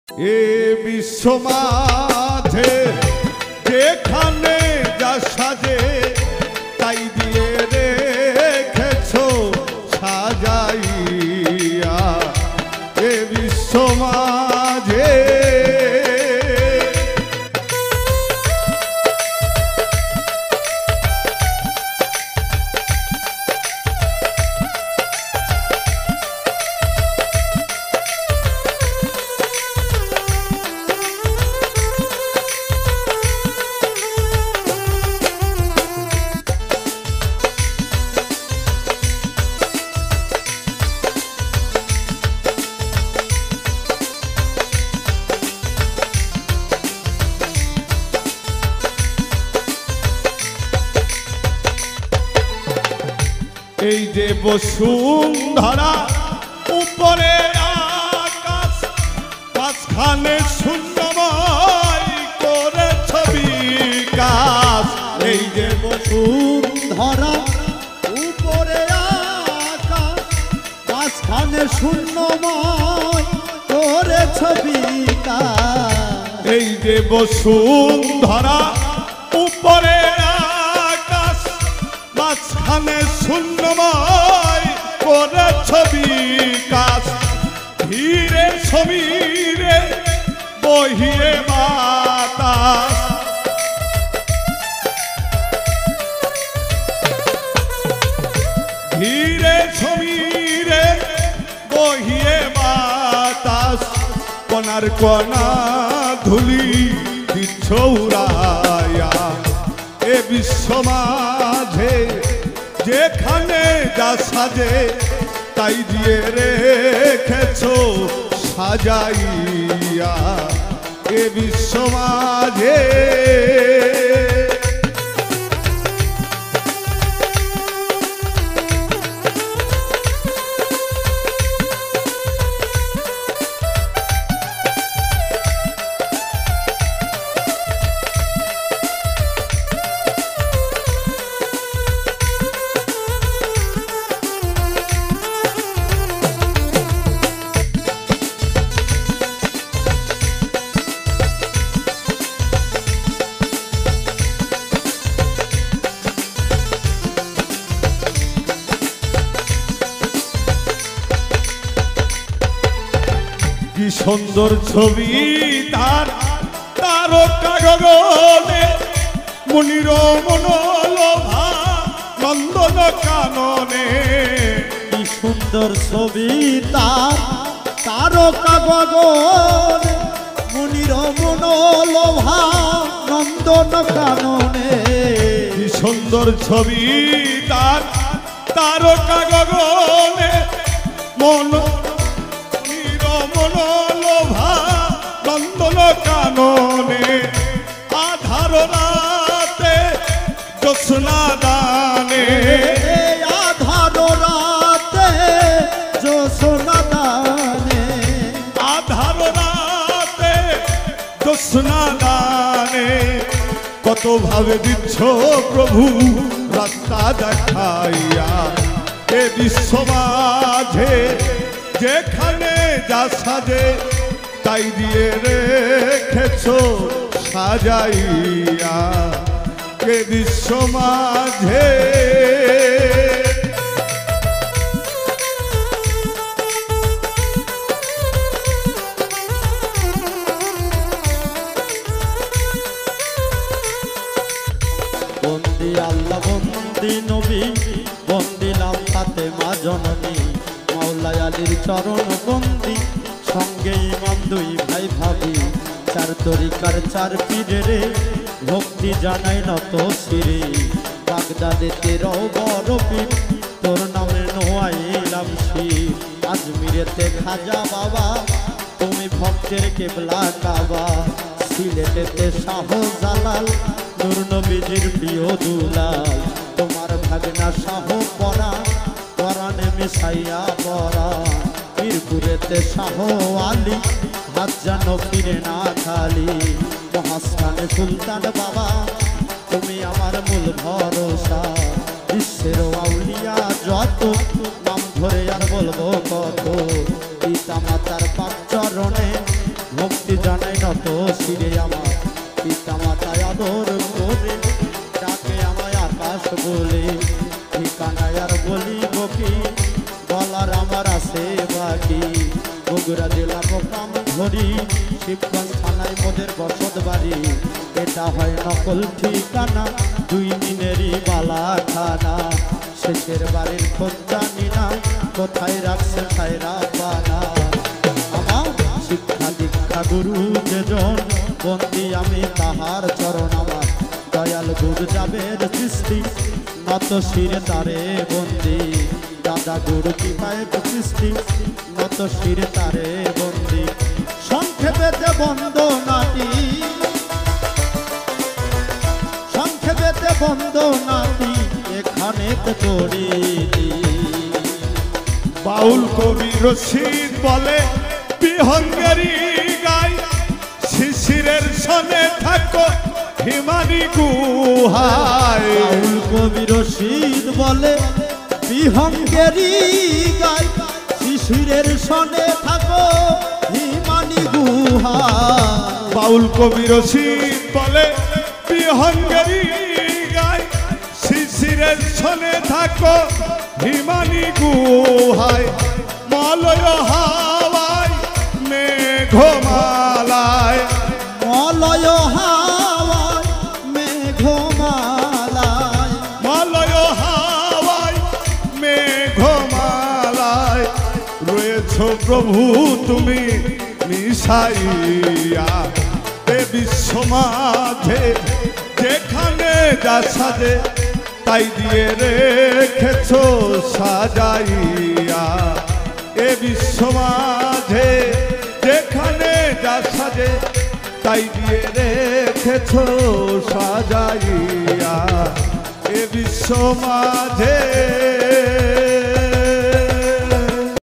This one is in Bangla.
এ বিশ্ব মাঝে যেখানে যা সাজে তাই দিয়ে রেখেছো সাজাইয়া এ বিশ্ব মাঝে এই যে বসুন্ধরা উপরে আকাশ মাঝখানে শূন্যময় করে ছবি কাজ এই যে বসুন্ধরা উপরে আকাশ মাঝখানে শূন্যময় করে ছবি কাজ এই যে বসুন্ধরা উপরে আকাশ মাঝখানে শূন্যময় করে ছবি কাজ ধীরে সমীরে বহিয়ে বাতাস ধীরে সমীরে বহিয়ে বাতাস কণার কণা ধুলি দিচ্ছ উড়ায়া এ বিশ্ব মাঝে যেখানে যা সাজে তাই দিয়ে রেখেছো সাজাইয়া এ বিশ্ব মাঝে কি সুন্দর ছবি তার তারকা গগনে মুনির মনোলোভা নন্দন কাননে কি সুন্দর ছবি তার তারকা গগনে মুনির মনোলোভা নন্দন কাননে কি সুন্দর ছবি তার তারকা গগনে মনোলোভা নন্দন কাননে আধার রাতে জ্যোৎস্না দানে আধার রাতে জ্যোৎস্না দানে আধার রাতে জ্যোৎস্না দানে কত ভাবে দিচ্ছ প্রভু রাস্তা দেখাইয়া এ বিশ্ব মাঝে যেখানে যা সাজে তাই দিয়ে রেখেছো সাজাইয়া এ বিশ্ব মাঝে বন্দি আল্লাহ বন্দি নবী বন্দিলাম ফাতেমা জননী মাওলা আলীর চরণ বন্দি সঙ্গে ইমাম দুই ভাই ভাবি চার তরিকার চার পীরে রে ভক্তি জানাই নত শিরে বাগদাদেতে রও বড় পীর তোর নামে নোয়াইলাম শির আজমিরেতে খাজা বাবা তুমি ভক্তের কেবলা কাবা সিলেটেতে শাহ জালাল নূর নবীজির প্রিয় দুলাল তোমার ভাগনা শাহ পরা পরাণে মিশাইয়া পরা মিরপুরেতে শাহ আলী হাত যেন ফিরে না খালি মহাস্থানে সুলতান বাবা তুমি আমার মূল ভরসা বিশ্বের আউলিয়া যত নাম ধরে আর বলবো কত পিতা মাতার পাক চরণে ভক্তি জানাই নত শিরে আমার পিতা মাতায় আদর করে ডাকে আমায় আকাশ বলে ঠিকানায় আর বলিব কি বলার আমার আছে বাকি বগুড়া জেলা প্রকাম ধরি শিবগঞ্জ থানায় মোদের বসত বাড়ি এটা হয় নকল ঠিকানা 2 দিনেরই বালা খানা শেষের বাড়ির খোঁজ জানি না কোথায় রাখছে সাইরা পানা আমার শিক্ষা দীক্ষা গুরু যেজন বন্দি আমি তাহার চরণ আমার দয়াল গুরু যাবের সৃষ্টি নত শিরে তারে বন্দি দাদা গুরু কি পায় সৃষ্টি নত শিরে তারে বন্দি সংক্ষেপেতে বন্দনাটি সংক্ষেপেতে বন্দনাটি এখানেতে করি বাউল কবি রশিদ বলে বিহঙ্গেরি গাই শিশিরের সনে থাকো হিমানি গুহায় বাউল কবি রশিদ বলে বিহঙ্গেরি গাই শিশিরের সনে থাকো হিমানি গুহায় বাউল কবি রশিদ বলে বিহঙ্গেরি গাই শিশিরের সনে থাকো হিমানি গুহায় মলয় হাওয়ায় মেঘমালায় মলয় হাওয়ায় মেঘমালায় মলয় হাওয়ায় মেঘমালায় রয়েছ প্রভু তুমি মিশাইয়া এ বিশ্ব মাঝে যেখানে যা সাজে তাই দিয়ে রেখেছ সাজাইয়া এ বিশ্ব মাঝে যেখানে যা সাজে তাই দিয়ে রেখেছ সাজাইয়া এ বিশ্ব মাঝে